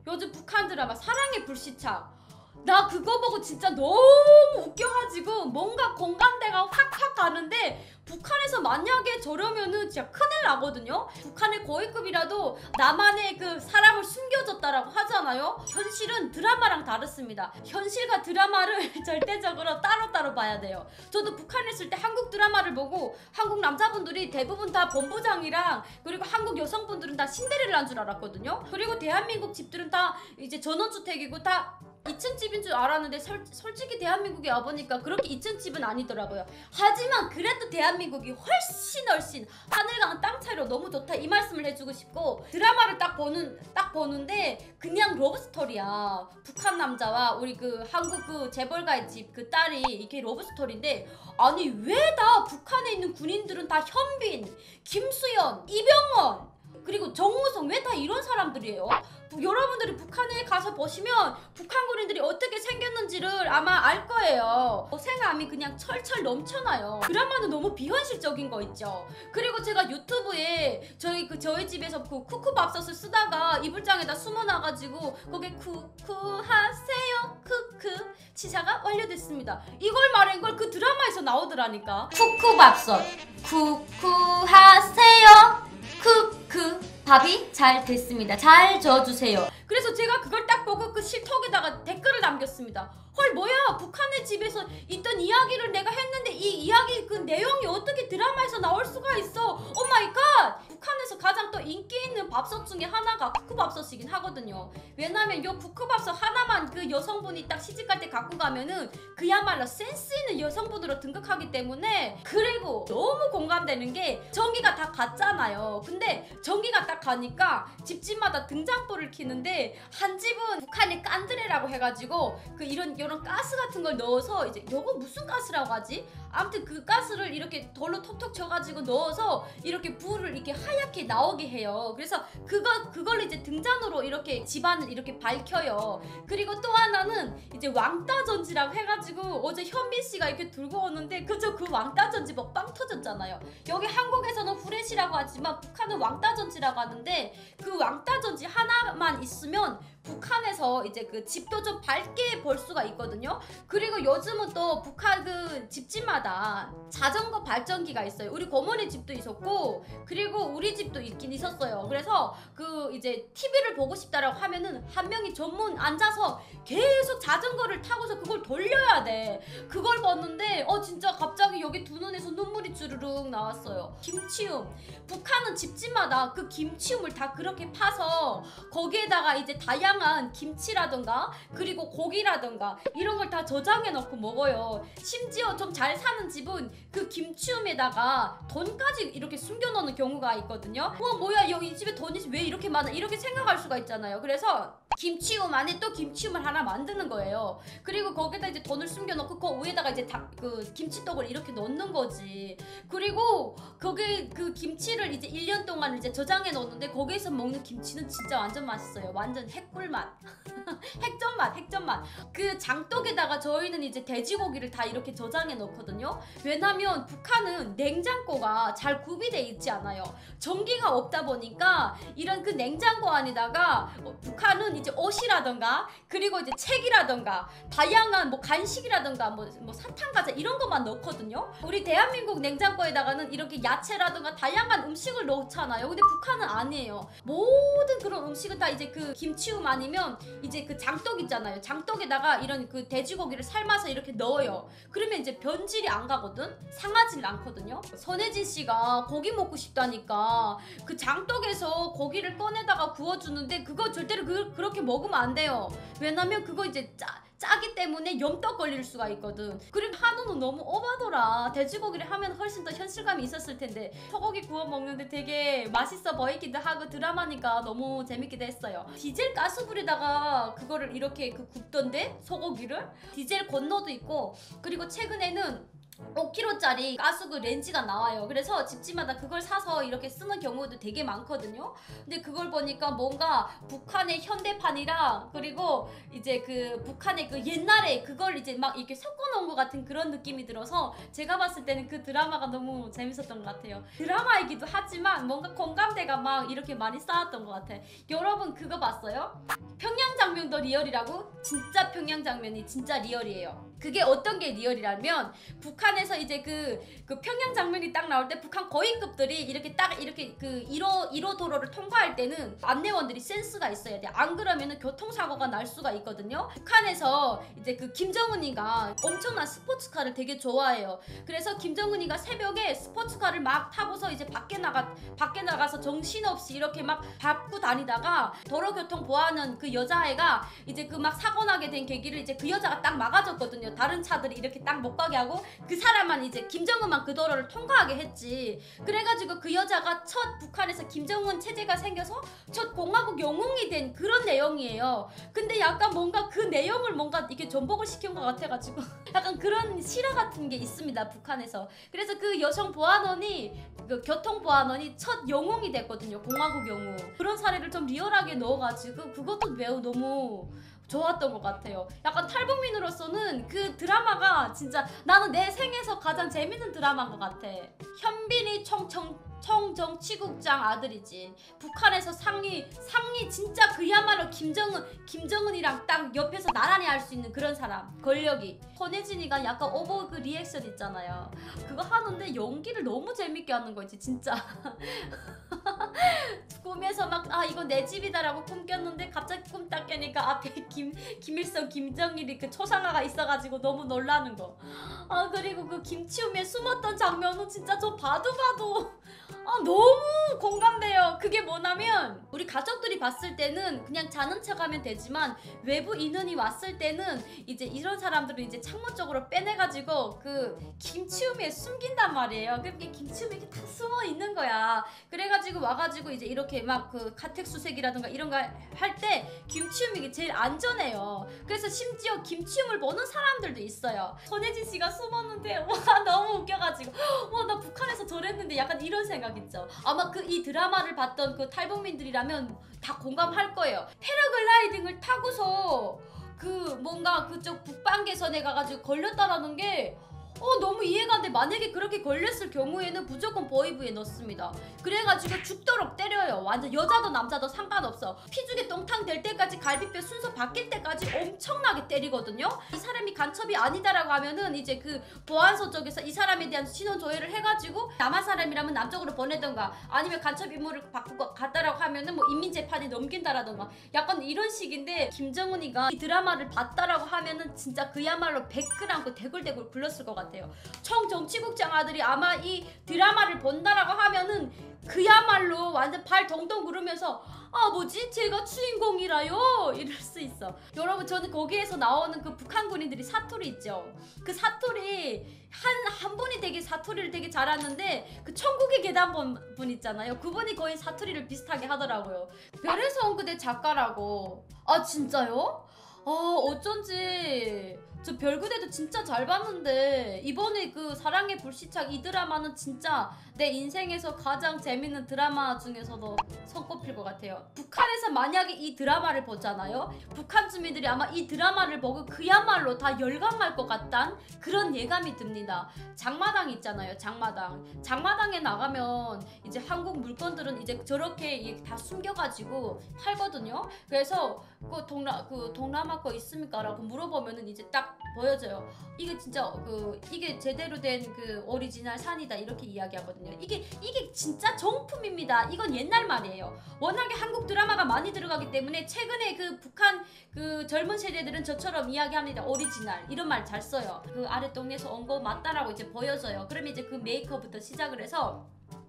요즘 북한 드라마 사랑의 불시착. 나 그거 보고 진짜 너무 웃겨가지고 뭔가 공감대가 확확 가는데, 북한에서 만약에 저러면은 진짜 큰일 나거든요. 북한의 고위급이라도 나만의 그 사람을 숨겨줬다라고 하잖아요. 현실은 드라마랑 다릅니다. 현실과 드라마를 절대적으로 따로따로 봐야 돼요. 저도 북한에 있을 때 한국 드라마를 보고 한국 남자분들이 대부분 다 본부장이랑, 그리고 한국 여성분들은 다 신데렐라인 줄 알았거든요. 그리고 대한민국 집들은 다 이제 전원주택이고 다 2층 집인 줄 알았는데 솔직히 대한민국에 와보니까 그렇게 2층 집은 아니더라고요. 하지만 그래도 대한민국이 훨씬 하늘과 땅 차이로 너무 좋다, 이 말씀을 해주고 싶고, 드라마를 딱 보는데 그냥 러브스토리야. 북한 남자와 우리 그 한국 그 재벌가의 집 그 딸이 이게 러브스토리인데, 아니 왜 다 북한에 있는 군인들은 다 현빈, 김수현, 이병헌, 그리고 정우성, 왜 다 이런 사람들이에요? 여러분들이 북한에 가서 보시면 북한 군인들이 어떻게 생겼는지를 아마 알 거예요. 생감이 그냥 철철 넘쳐나요. 드라마는 너무 비현실적인 거 있죠. 그리고 제가 유튜브에 저희 집에서 그 쿠쿠밥솥을 쓰다가 이불장에다 숨어놔가지고 거기에 쿠쿠하세요 크크 치사가 완료됐습니다. 이걸 말한 걸 그 드라마에서 나오더라니까. 쿠쿠밥솥 쿠쿠하세요 크크 밥이 잘 됐습니다. 잘 저어주세요. 그래서 제가 그걸 딱 보고 그 실톡에다가 댓글을 남겼습니다. 헐, 뭐야, 북한의 집에서 있던 이야기를 내가 했는데 이 이야기 그 내용이 어떻게 드라마에서 나올 수가 있어. 오 마이 갓. 북한에서 가장 또 인기 있는 밥솥 중에 하나가 쿠쿠밥솥이긴 하거든요. 왜냐면 요 쿠쿠밥솥 하나만 그 여성분이 딱 시집갈 때 갖고 가면은 그야말로 센스 있는 여성분으로 등극하기 때문에. 그리고 너무 공감되는 게 전기가 다 갔잖아요. 근데 전기가 딱 가니까 집집마다 등장불을 켜는데, 한 집은 북한의 깐드레라고 해가지고 그 이런 가스 같은 걸 넣어서, 이제 요거 무슨 가스라고 하지? 아무튼 그 가스를 이렇게 돌로 톡톡 쳐가지고 넣어서 이렇게 불을 이렇게 하얗게 나오게 해요. 그래서 그걸 이제 등잔으로 이렇게 집안을 이렇게 밝혀요. 그리고 또 하나는 이제 왕따전지라고 해가지고 어제 현빈씨가 이렇게 들고 오는데, 그저 그 왕따전지 먹방 터졌잖아요. 여기 한국에서는 후레시라고 하지만 북한은 왕따전지라고 하는데, 그 왕따전지 하나만 있으면 북한에서 이제 그 집도 좀 밝게 볼 수가 있거든요. 그리고 요즘은 또 북한 그 집집마다 자전거 발전기가 있어요. 우리 고모네 집도 있었고, 그리고 우리 집도 있긴 있었어요. 그래서 그 이제 TV를 보고 싶다라고 하면은 한 명이 전문 앉아서 계속 자전거를 타고서 그걸 돌려야 돼. 그걸 봤는데 진짜 갑자기 여기 두 눈에서 눈물이 주르륵 나왔어요. 김치움. 북한은 집집마다 그 김치움을 다 그렇게 파서 거기에다가 이제 다양한 김치라던가 그리고 고기라던가 이런 걸 다 저장해 놓고 먹어요. 심지어 좀 잘 사는 집은 그 김치움에다가 돈까지 이렇게 숨겨 놓는 경우가 있거든요. 뭐야, 이 집에 돈이 왜 이렇게 많아, 이렇게 생각할 수가 있잖아요. 그래서 김치움 안에 또 김치움을 하나 만드는 거예요. 그리고 거기다 이제 돈을 숨겨놓고 그 위에다가 이제 그 김치떡을 이렇게 넣는 거지. 그리고 거기 그 김치를 이제 1년 동안 이제 저장해 놓는데, 거기에서 먹는 김치는 진짜 완전 맛있어요. 완전 핵꿀맛. 핵전맛. 그 장독에다가 저희는 이제 돼지고기를 다 이렇게 저장해 놓거든요. 왜냐면 북한은 냉장고가 잘 구비돼 있지 않아요. 전기가 없다 보니까 이런 그 냉장고 안에다가 북한은 이제 옷이라던가 그리고 이제 책이라던가 다양한 뭐 간식이라던가 뭐 사탕 과자 이런 것만 넣거든요. 우리 대한민국 냉장고에다가는 이렇게 야채라던가 다양한 음식을 넣잖아요. 근데 북한은 아니에요. 모든 그런 음식은 다 이제 그 김치움 아니면 이제 그 장독 있잖아요. 장독에다가 이런 그 돼지고기를 삶아서 이렇게 넣어요. 그러면 이제 변질이 안 가거든? 상하질 않거든요. 선혜진 씨가 고기 먹고 싶다니까 그 장독에서 고기를 꺼내다가 구워주는데, 그거 절대로 그렇게 먹으면 안 돼요. 왜냐면 그거 이제 짜기 때문에 염떡 걸릴 수가 있거든. 그리고 한우는 너무 오바더라. 돼지고기를 하면 훨씬 더 현실감이 있었을 텐데 소고기 구워 먹는데 되게 맛있어 보이기도 하고 드라마니까 너무 재밌기도 했어요. 디젤 가스불에다가 그거를 이렇게 굽던데, 소고기를 디젤 건로도 있고. 그리고 최근에는 5kg짜리 가스그 렌즈가 나와요. 그래서 집집마다 그걸 사서 이렇게 쓰는 경우도 되게 많거든요. 근데 그걸 보니까 뭔가 북한의 현대판이랑 그리고 이제 그 북한의 그 옛날에 그걸 이제 막 이렇게 섞어놓은 것 같은 그런 느낌이 들어서 제가 봤을 때는 그 드라마가 너무 재밌었던 것 같아요. 드라마이기도 하지만 뭔가 공감대가 막 이렇게 많이 쌓았던 것 같아요. 여러분 그거 봤어요? 평양 장면도 리얼이라고? 진짜 평양 장면이 진짜 리얼이에요. 그게 어떤 게 리얼이라면 북한에서 이제 그 평양 장면이 딱 나올 때 북한 고위급들이 이렇게 딱 이렇게 그 1호 도로를 통과할 때는 안내원들이 센스가 있어야 돼. 안 그러면은 교통사고가 날 수가 있거든요. 북한에서 이제 그 김정은이가 엄청난 스포츠카를 되게 좋아해요. 그래서 김정은이가 새벽에 스포츠카를 막 타고서 이제 밖에 나가서 정신없이 이렇게 막 밟고 다니다가 도로교통 보호하는 그 여자애가 이제 그 막 사고 나게 된 계기를 이제 그 여자가 딱 막아줬거든요. 다른 차들이 이렇게 딱 못 가게 하고 그 사람만 이제 김정은만 그 도로를 통과하게 했지. 그래가지고 그 여자가 첫 북한에서 김정은 체제가 생겨서 첫 공화국 영웅이 된 그런 내용이에요. 근데 약간 뭔가 그 내용을 뭔가 이렇게 전복을 시킨 것 같아가지고 약간 그런 실화 같은 게 있습니다, 북한에서. 그래서 그 여성 보안원이 그 교통보안원이 첫 영웅이 됐거든요, 공화국 영웅. 그런 사례를 좀 리얼하게 넣어가지고 그것도 매우 너무 좋았던 것 같아요. 약간 탈북민으로서는 그 드라마가 진짜 나는 내 생에서 가장 재밌는 드라마인 것 같아. 현빈이 총정치국장 아들이지. 북한에서 상위 진짜 그야말로 김정은이랑 딱 옆에서 나란히 할 수 있는 그런 사람. 권력이. 손예진이가 약간 오버 그 리액션 있잖아요. 그거 하는데 연기를 너무 재밌게 하는 거지 진짜. 꿈에서 막 이거 내 집이다라고 꿈꼈는데 갑자기 꿈 딱 깨니까 앞에 김일성 김정일이 그 초상화가 있어가지고 너무 놀라는 거. 그리고 그 김치움에 숨었던 장면은 진짜 저 봐도 너무 공감돼요. 그게 뭐냐면 우리 가족들이 봤을 때는 그냥 자는 척하면 되지만 외부 인원이 왔을 때는 이제 이런 사람들은 이제 창문 쪽으로 빼내가지고 그 김치움에 숨긴단 말이에요. 그렇게 김치움에 이렇게 다 숨어 있는 거야. 그래가지고 와가지고 이제 이렇게 막 그 가택수색이라든가 이런 거 할 때 김치움이 제일 안전해요. 그래서 심지어 김치움을 보는 사람들도 있어요. 손예진 씨가 숨었는데 와 너무 웃겨가지고 와 나 북한에서 저랬는데 약간 이런 생각 있죠. 아마 이 드라마를 봤던 그 탈북민들이라면 다 공감할 거예요. 패러글라이딩을 타고서 그 뭔가 그쪽 북방개선에 가가지고 걸렸다라는 게 너무 이해가 안 돼. 만약에 그렇게 걸렸을 경우에는 무조건 보이부에 넣습니다. 그래가지고 죽도록 때려요. 완전 여자도 남자도 상관없어. 피죽에 똥탕 될 때까지 갈비뼈 순서 바뀔 때까지 엄청나게 때리거든요. 이 사람이 간첩이 아니다라고 하면은 이제 그 보안소 쪽에서 이 사람에 대한 신원 조회를 해가지고 남한 사람이라면 남쪽으로 보내던가 아니면 간첩 인물을 바꾸고 갔다라고 하면은 뭐 인민재판에 넘긴다라던가 약간 이런 식인데 김정은이가 이 드라마를 봤다라고 하면은 진짜 그야말로 댓글 안고 대굴대굴 굴렀을 것 같아요. 총정치국장 아들이 아마 이 드라마를 본다라고 하면은 그야말로 완전 발 동동 구르면서 뭐지? 제가 주인공이라요? 이럴 수 있어. 여러분 저는 거기에서 나오는 그 북한 군인들이 사투리 있죠. 그 사투리 한 분이 되게 사투리를 되게 잘하는데 그 천국의 계단 분 있잖아요. 그분이 거의 사투리를 비슷하게 하더라고요. 별에서 온 그대 작가라고. 진짜요? 어쩐지 저 별그대도 진짜 잘 봤는데 이번에 그 사랑의 불시착 이 드라마는 진짜 내 인생에서 가장 재밌는 드라마 중에서도 손꼽힐 것 같아요. 북한에서 만약에 이 드라마를 보잖아요. 북한 주민들이 아마 이 드라마를 보고 그야말로 다 열광할 것 같단 그런 예감이 듭니다. 장마당 있잖아요. 장마당에 나가면 이제 한국 물건들은 이제 저렇게 다 숨겨가지고 팔거든요. 그래서 그 동남아 거 있습니까? 라고 물어보면은 이제 딱 보여져요. 이게 진짜 이게 제대로 된 그 오리지널 산이다 이렇게 이야기하거든요. 이게 진짜 정품입니다. 이건 옛날 말이에요. 워낙에 한국 드라마가 많이 들어가기 때문에 최근에 그 북한 그 젊은 세대들은 저처럼 이야기합니다. 오리지널 이런 말 잘 써요. 그 아랫동네에서 온 거 맞다라고 이제 보여져요. 그러면 이제 그 메이크업부터 시작을 해서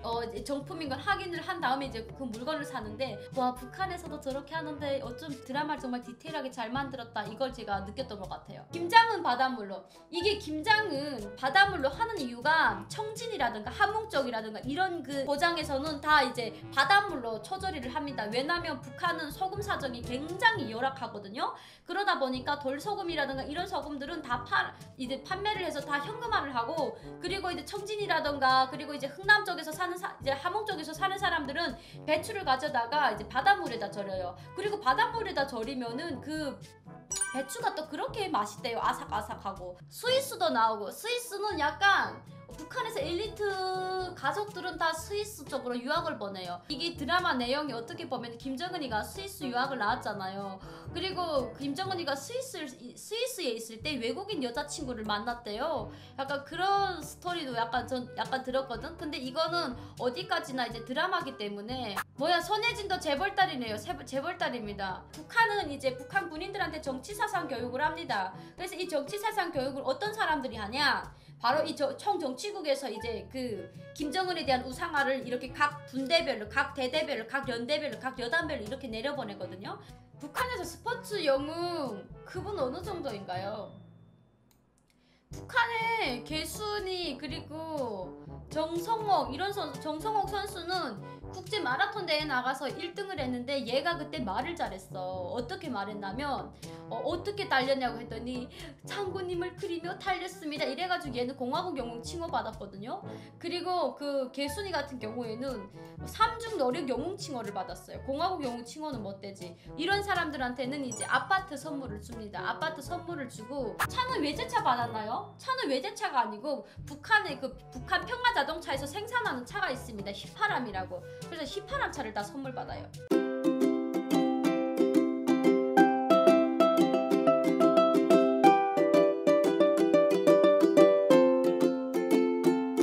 이제 정품인 걸 확인을 한 다음에 이제 그 물건을 사는데, 와, 북한에서도 저렇게 하는데 어쩜 드라마를 정말 디테일하게 잘 만들었다, 이걸 제가 느꼈던 것 같아요. 김장은 바닷물로. 이게 김장은 바닷물로 하는 이유가 청진이라든가 함흥 쪽이라든가 이런 그 고장에서는 다 이제 바닷물로 초절이를 합니다. 왜냐면 북한은 소금 사정이 굉장히 열악하거든요. 그러다 보니까 돌소금이라든가 이런 소금들은 다 이제 판매를 해서 다 현금화를 하고, 그리고 이제 청진이라든가 그리고 이제 흥남 쪽에서 사는 이제 함흥 쪽에서 사는 사람들은 배추를 가져다가 이제 바닷물에다 절여요. 그리고 바닷물에다 절이면은 그 배추가 또 그렇게 맛있대요. 아삭아삭하고. 스위스도 나오고, 스위스는 약간 북한에서 엘리트 가족들은 다 스위스 쪽으로 유학을 보내요. 이게 드라마 내용이 어떻게 보면 김정은이가 스위스 유학을 나왔잖아요. 그리고 김정은이가 스위스에 있을 때 외국인 여자친구를 만났대요. 약간 그런 스토리도 약간 들었거든. 근데 이거는 어디까지나 이제 드라마기 때문에. 뭐야, 손예진도 재벌딸이네요. 재벌딸입니다. 북한은 이제 북한 군인들한테 정치사상 교육을 합니다. 그래서 이 정치사상 교육을 어떤 사람들이 하냐, 바로 이 총정치국에서 이제 그 김정은에 대한 우상화를 이렇게 각 분대별로, 각 대대별로, 각 연대별로, 각 여단별로 이렇게 내려보내거든요. 북한에서 스포츠 영웅 그분 어느 정도인가요? 북한의 개순이 그리고 정성옥 이런 선수, 정성옥 선수는 국제 마라톤 대회에 나가서 1등을 했는데 얘가 그때 말을 잘했어. 어떻게 말했냐면 어떻게 달렸냐고 했더니 장군님을 그리며 달렸습니다. 이래가지고 얘는 공화국 영웅 칭호 받았거든요. 그리고 그 개순이 같은 경우에는 삼중 노력 영웅 칭호를 받았어요. 공화국 영웅 칭호는 못 되지. 이런 사람들한테는 이제 아파트 선물을 줍니다. 아파트 선물을 주고. 차는 외제차 받았나요? 차는 외제차가 아니고 북한의 그 북한 평화 자동차에서 생산하는 차가 있습니다. 휘파람이라고. 그래서 휘파람 차를 다 선물 받아요.